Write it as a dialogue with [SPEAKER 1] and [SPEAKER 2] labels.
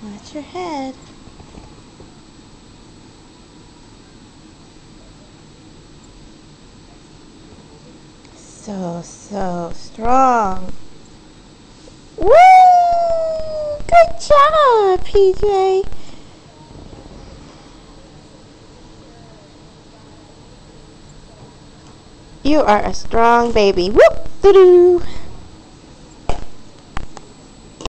[SPEAKER 1] Watch your head. So strong. Woo! Good job, PJ. You are a strong baby. Whoop! Doo-doo.